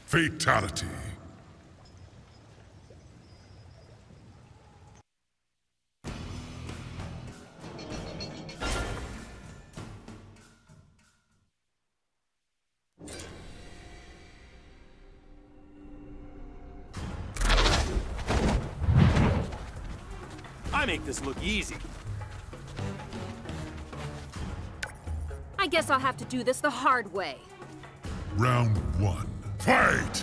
Fatality. I make this look easy. I guess I'll have to do this the hard way. Round 1. Fight!